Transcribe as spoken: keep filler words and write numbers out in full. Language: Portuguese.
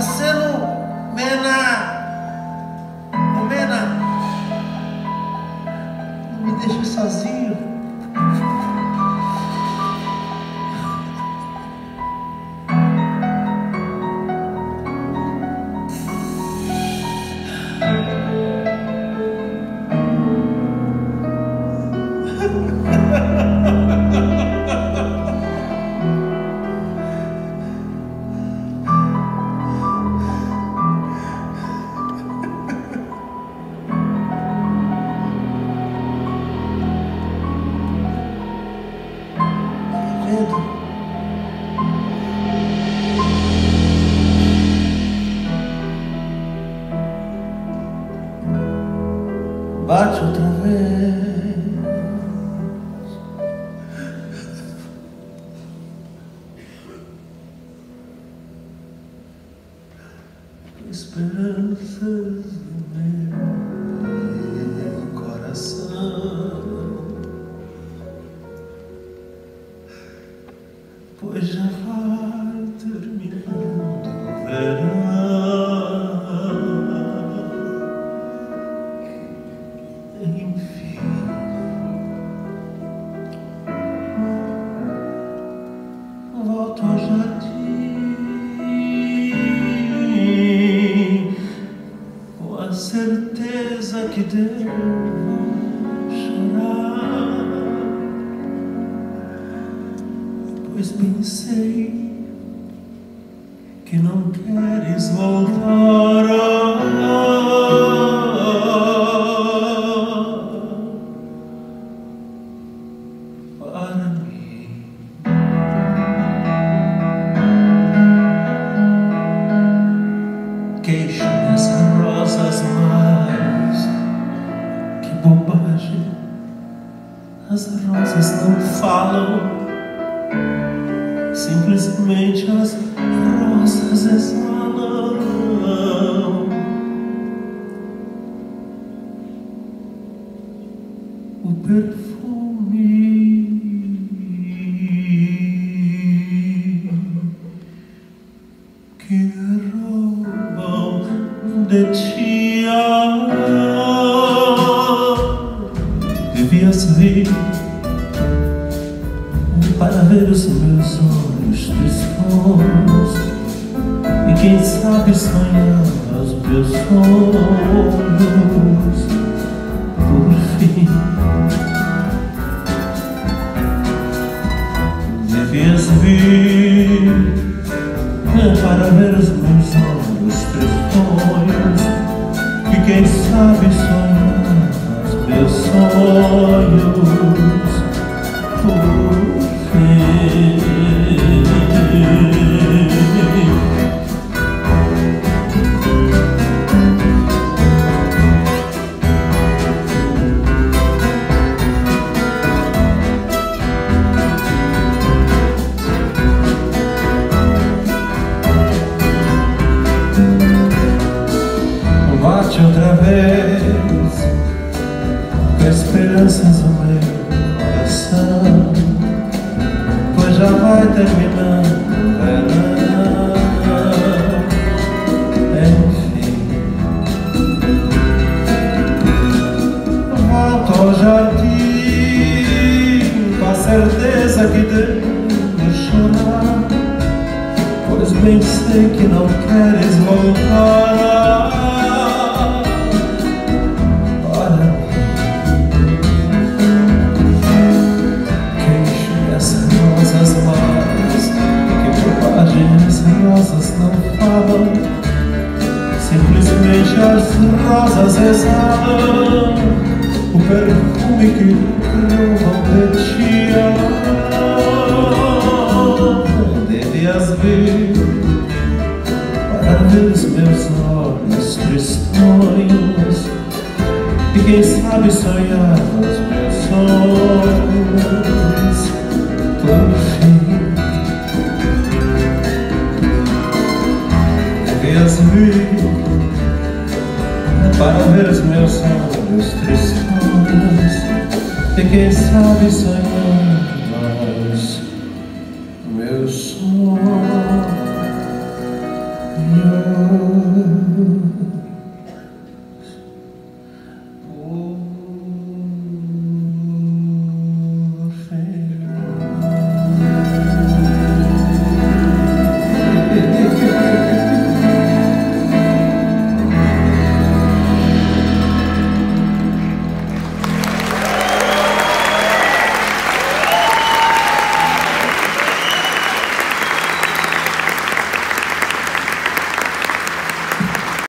Aceno, Mena, ô Mena, não me deixa sozinho. Bate outra vez, esperanças no meu coração, pois já vai terminando o verão. Enfim, volto ao jardim com a certeza que devo chorar, pois pensei que não queres voltar. Queixo nessas rosas, mas que bobagem, as rosas não falam, simplesmente as rosas exalam o perfume que roubam de ti. Devias vir para ver os meus olhos tristos e quem sabe sonhar os meus sonhos por fim. Devias vir para ver os meus olhos tristonhos e quem sabe sonhar os meus sonhos por fim. Bate outra vez com esperanças no meu coração, pois já vai terminando o verão. Enfim, volto ao jardim com a certeza que devo chorar, pois bem sei que não queres voltar. Rosas não falam, simplesmente as rosas exalam o perfume que roubam de ti. Devias vir para ver os meus olhos tristonhos e quem sabe sonhar os meus sonhos por fim. Devias vir para ver os meus olhos tristonhos e quem sabe sonhar os meus sonhos E eu